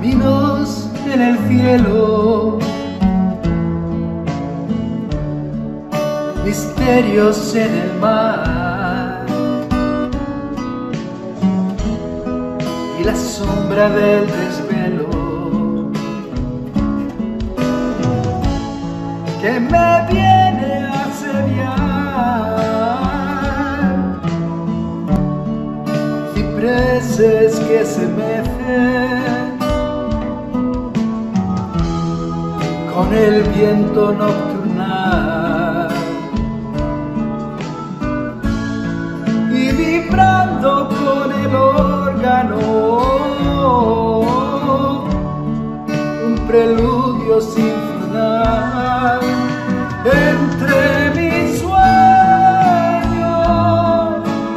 caminos en el cielo, misterios en el mar y la sombra del desvelo que me viene a asediar, cipreses que se mecen con el viento nocturnal y vibrando con el órgano un preludio sinfonal entre mis sueños.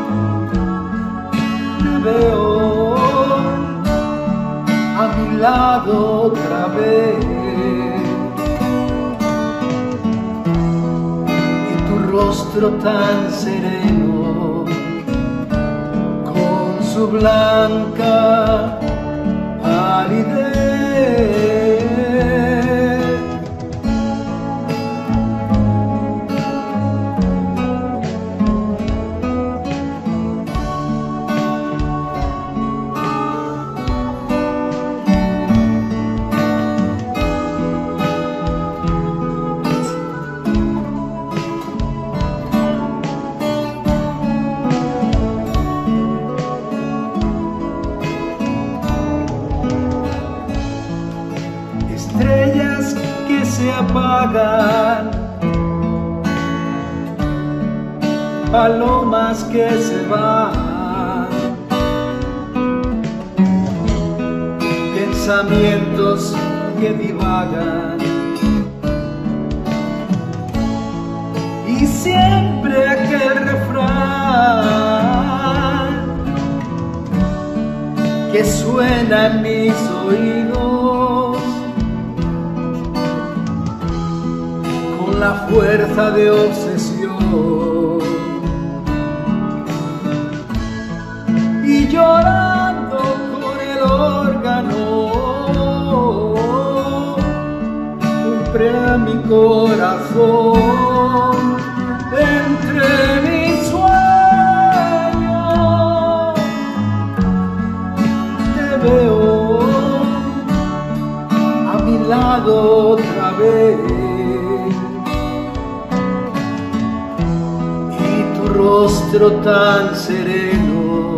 Te veo a mi lado otra vez y tu rostro tan sereno con su blanca palidez. Estrellas que se apagan, palomas que se van, pensamientos que divagan y siempre aquel refrán que suena en mis oídos con la fuerza de obsesión y llorando con el órgano compré a mi corazón entre mis sueños. Te veo a mi lado otra vez y tu rostro tan sereno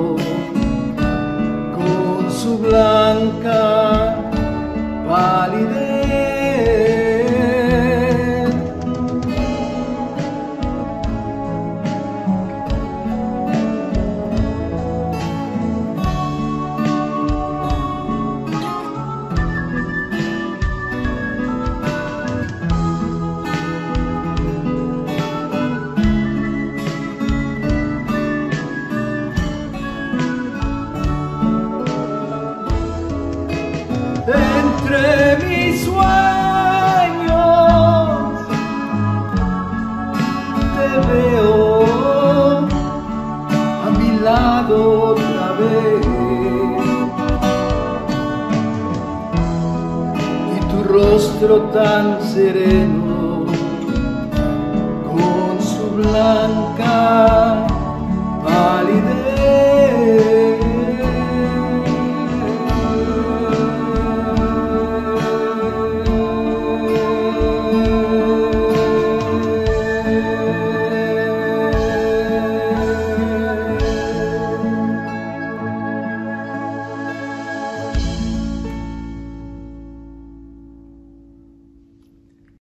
con su blanca palidez. Entre mis sueños te veo a mi lado otra vez y tu rostro tan sereno con su blanco